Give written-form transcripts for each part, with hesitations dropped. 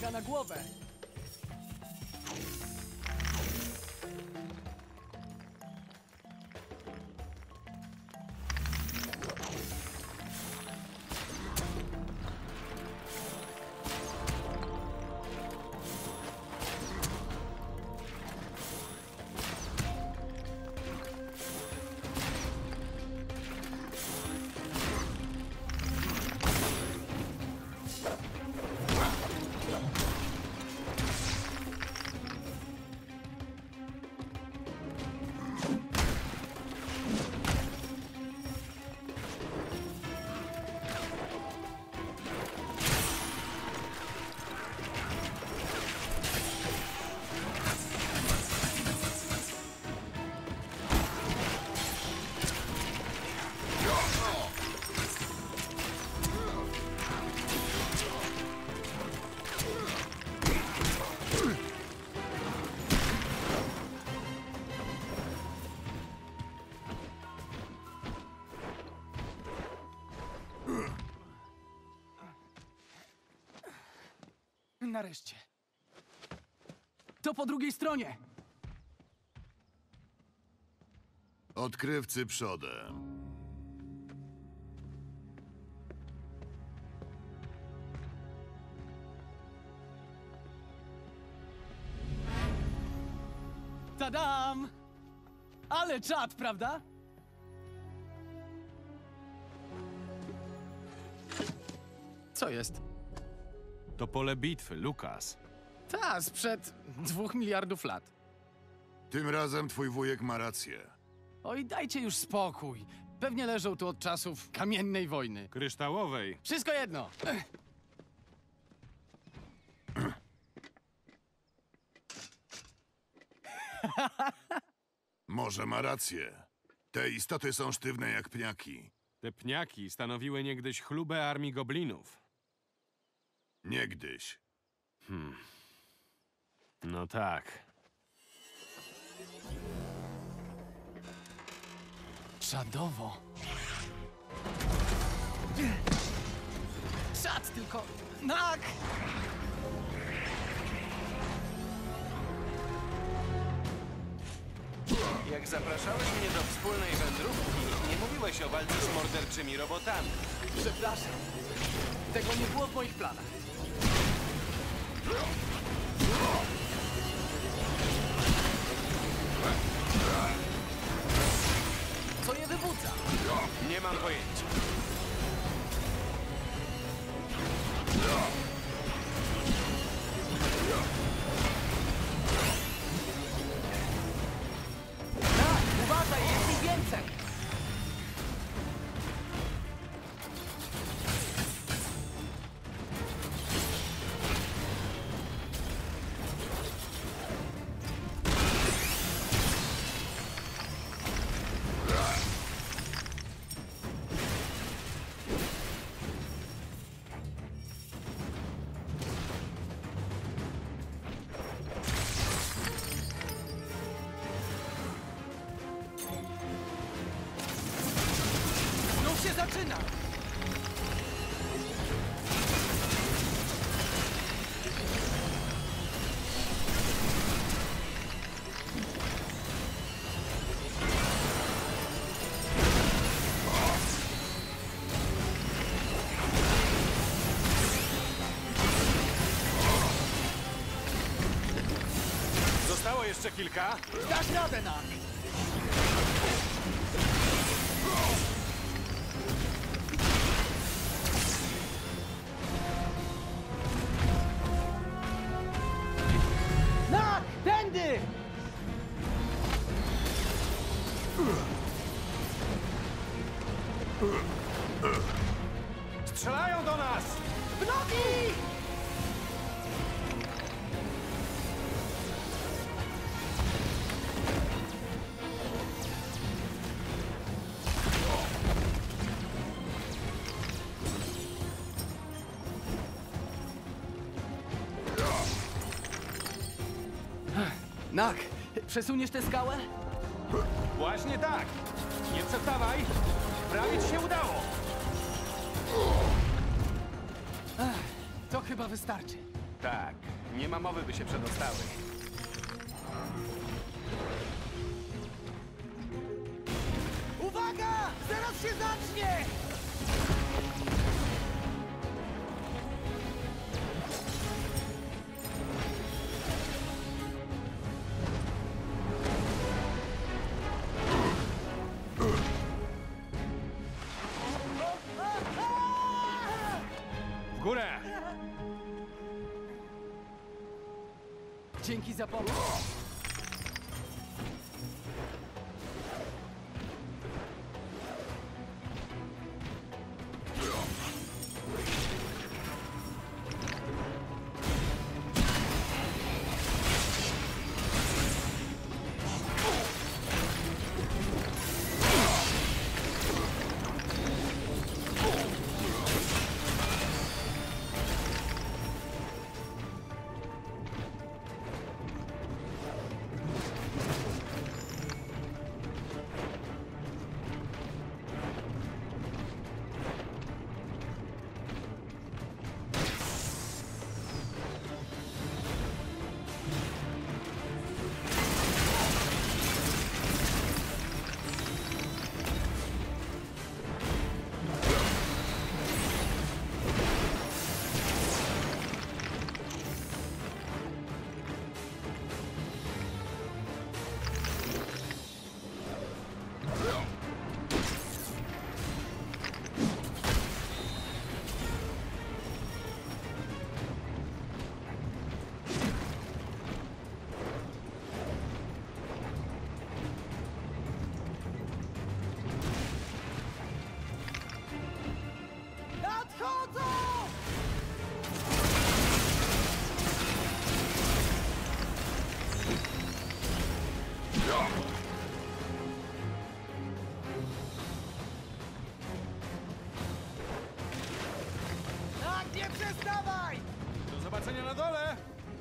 uwaga na głowę! Nareszcie. To po drugiej stronie. Odkrywcy przodem. Tadam! Ale czad, prawda? Co jest? To pole bitwy, Lukas. Ta, sprzed 2 miliardów lat. Tym razem twój wujek ma rację. Oj, dajcie już spokój. Pewnie leżą tu od czasów kamiennej wojny. Kryształowej. Wszystko jedno. Może ma rację. Te istoty są sztywne jak pniaki. Te pniaki stanowiły niegdyś chlubę armii goblinów. Niegdyś. No tak. Czadowo. Czad tylko... Nak! Jak zapraszałeś mnie do wspólnej wędrówki, nie mówiłeś o walce z morderczymi robotami. Przepraszam. Tego nie było w moich planach. Co je wybudza? Nie mam pojęcia. Tak, uważaj, jest ich więcej! Znów się zaczyna! Zostało jeszcze kilka. Dasz radę, Nak! Nak! Tędy! Strzelają do nas! W nogi! Nak, przesuniesz tę skałę? Właśnie tak! Nie przestawaj! Prawie ci się udało! To chyba wystarczy. Tak, nie ma mowy, by się przedostały. Uwaga! Zaraz się zacznie! W górę! Dzięki za pomoc. Do zobaczenia na dole!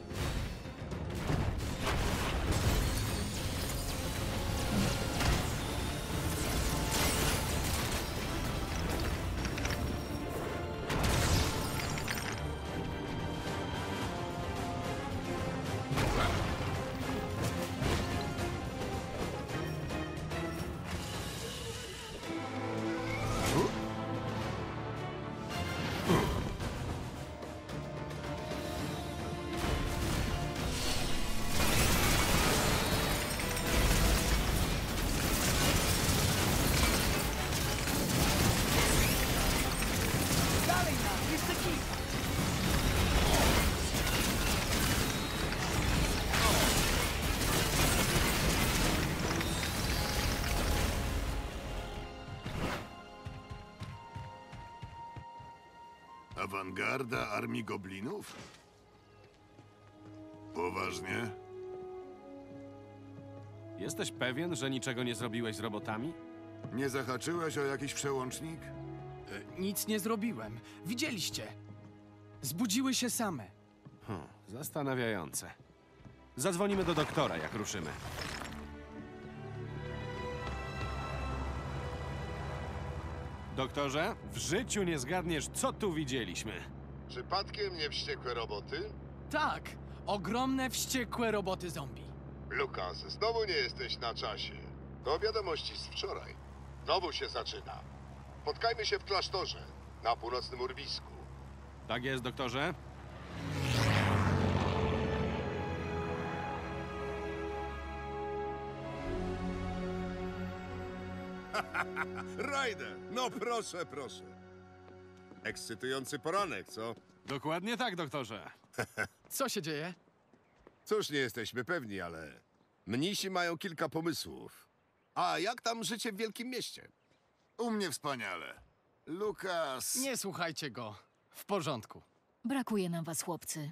Awangarda armii goblinów? Poważnie? Jesteś pewien, że niczego nie zrobiłeś z robotami? Nie zahaczyłeś o jakiś przełącznik? Nic nie zrobiłem. Widzieliście. Zbudziły się same. Zastanawiające. Zadzwonimy do doktora, jak ruszymy. Doktorze, w życiu nie zgadniesz, co tu widzieliśmy. Przypadkiem nie wściekłe roboty? Tak, ogromne, wściekłe roboty zombie. Lukas, znowu nie jesteś na czasie. To wiadomości z wczoraj. Znowu się zaczyna. Spotkajmy się w klasztorze, na północnym urwisku. Tak jest, doktorze? Ryder, no proszę, proszę. Ekscytujący poranek, co? Dokładnie tak, doktorze. Co się dzieje? Cóż, nie jesteśmy pewni, ale mnisi mają kilka pomysłów. A jak tam życie w wielkim mieście? U mnie wspaniale. Lukas... Nie słuchajcie go. W porządku. Brakuje nam was, chłopcy.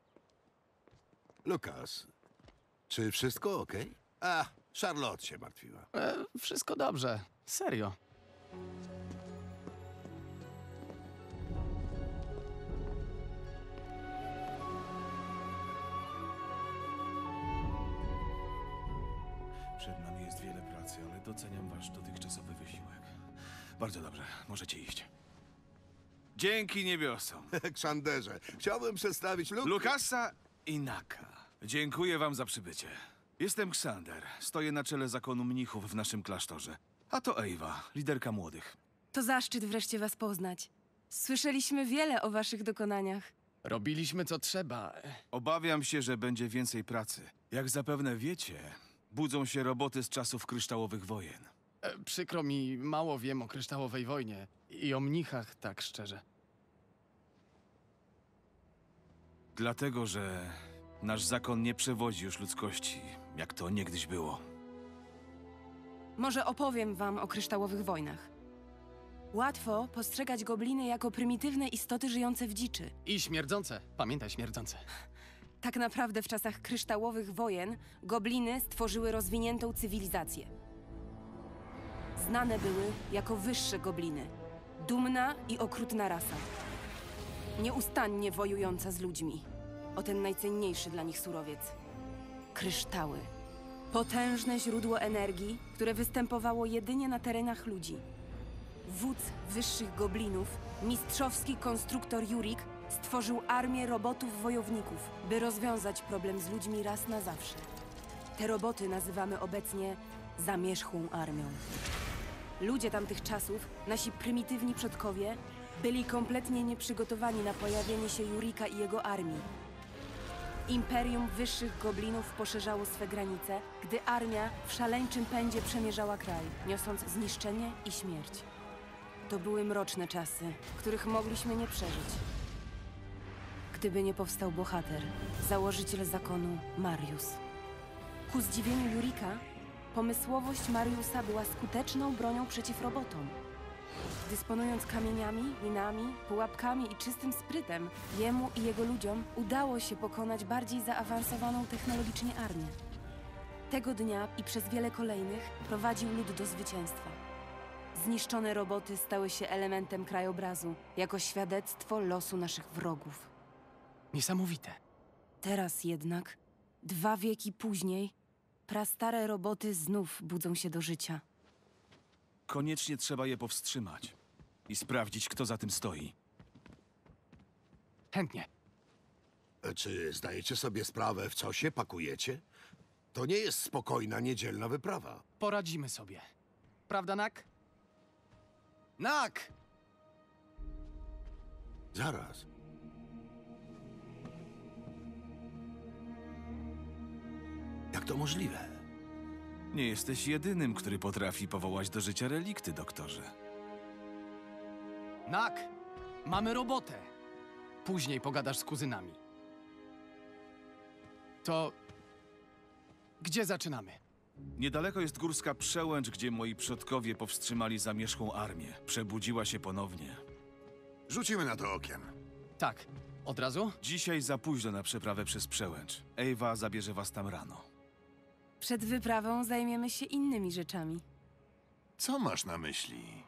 Lukas, czy wszystko okej? A, Charlotte się martwiła. Wszystko dobrze. Serio. Przed nami jest wiele pracy, ale doceniam wasz dotychczasowy wysiłek. Bardzo dobrze, możecie iść. Dzięki niebiosom. Kshanderze, chciałbym przedstawić Lukasa i Naka. Dziękuję wam za przybycie. Jestem Ksander. Stoję na czele zakonu mnichów w naszym klasztorze. A to Ewa, liderka młodych. To zaszczyt wreszcie was poznać. Słyszeliśmy wiele o waszych dokonaniach. Robiliśmy co trzeba. Obawiam się, że będzie więcej pracy. Jak zapewne wiecie, budzą się roboty z czasów kryształowych wojen. Przykro mi, mało wiem o kryształowej wojnie i o mnichach, tak szczerze. Dlatego, że nasz zakon nie przewodzi już ludzkości, jak to niegdyś było. Może opowiem wam o kryształowych wojnach. Łatwo postrzegać gobliny jako prymitywne istoty żyjące w dziczy. I śmierdzące. Pamiętaj, śmierdzące. Tak naprawdę w czasach kryształowych wojen gobliny stworzyły rozwiniętą cywilizację. Znane były jako wyższe gobliny. Dumna i okrutna rasa. Nieustannie wojująca z ludźmi. O ten najcenniejszy dla nich surowiec. Kryształy. Potężne źródło energii, które występowało jedynie na terenach ludzi. Wódz wyższych goblinów, mistrzowski konstruktor Jurik, stworzył armię robotów-wojowników, by rozwiązać problem z ludźmi raz na zawsze. Te roboty nazywamy obecnie zamierzchłą armią. Ludzie tamtych czasów, nasi prymitywni przodkowie, byli kompletnie nieprzygotowani na pojawienie się Jurika i jego armii. Imperium wyższych goblinów poszerzało swe granice, gdy armia w szaleńczym pędzie przemierzała kraj, niosąc zniszczenie i śmierć. To były mroczne czasy, których mogliśmy nie przeżyć. Gdyby nie powstał bohater, założyciel zakonu Marius. Ku zdziwieniu Jurika, pomysłowość Mariusa była skuteczną bronią przeciw robotom. Dysponując kamieniami, minami, pułapkami i czystym sprytem, jemu i jego ludziom udało się pokonać bardziej zaawansowaną technologicznie armię. Tego dnia i przez wiele kolejnych prowadził lud do zwycięstwa. Zniszczone roboty stały się elementem krajobrazu, jako świadectwo losu naszych wrogów. Niesamowite. Teraz jednak, 2 wieki później, prastare roboty znów budzą się do życia. Koniecznie trzeba je powstrzymać i sprawdzić, kto za tym stoi. Chętnie. Czy zdajecie sobie sprawę, w co się pakujecie? To nie jest spokojna, niedzielna wyprawa. Poradzimy sobie. Prawda, Nak? Nak! Zaraz. Jak to możliwe? Nie jesteś jedynym, który potrafi powołać do życia relikty, doktorze. Nak! Mamy robotę. Później pogadasz z kuzynami. To... Gdzie zaczynamy? Niedaleko jest górska przełęcz, gdzie moi przodkowie powstrzymali zamierzchłą armię. Przebudziła się ponownie. Rzucimy na to okiem. Tak. Od razu? Dzisiaj za późno na przeprawę przez przełęcz. Ewa zabierze was tam rano. Przed wyprawą zajmiemy się innymi rzeczami. Co masz na myśli?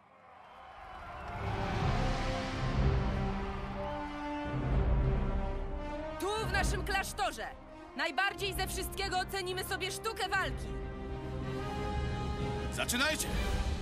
Tu, w naszym klasztorze, najbardziej ze wszystkiego ocenimy sobie sztukę walki. Zaczynajcie!